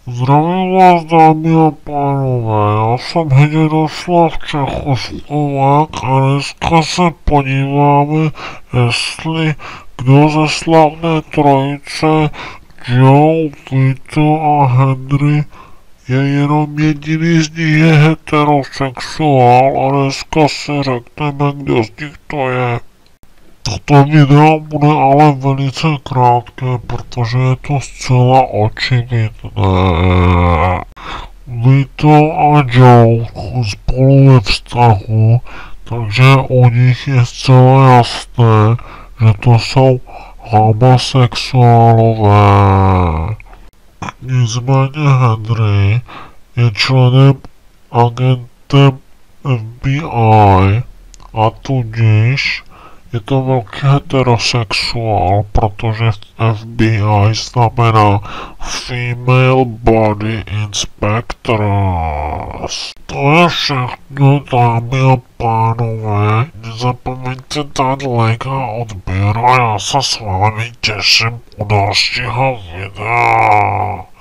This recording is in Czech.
Zdravím vás, dámy a pánové, já jsem Hnědoslav Čechoslovák a dneska se podíváme, jestli kdo ze slavné trojice Joe, Vito a Henry je jenom jediný z nich je heterosexuál a dneska si řekneme, kdo z nich to je. Toto video bude ale velice krátké, protože je to zcela očividné. Vito a Joe spolu ve vztahu, takže u nich je zcela jasné, že to jsou homosexuálové. Nicméně Henry je členem agentem FBI a tudíž je to velký heterosexuál, protože FBI znamená Female Body Inspectors. To je všechno, dámy a pánové. Nezapomeňte dát like a odběr a já se s vámi těším u dalšího videa.